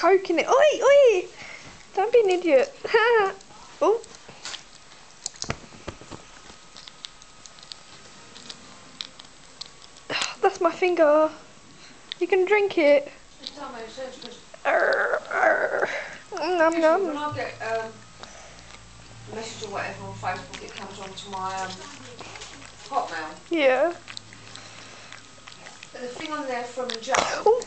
choking it. Oi, oi! Don't be an idiot. Oh. That's my finger. You can drink it. It doesn't make sense because Nom nom. when I get a message or whatever on Facebook, it comes onto my Hotmail. Yeah. And the thing on there from Joe, Oh.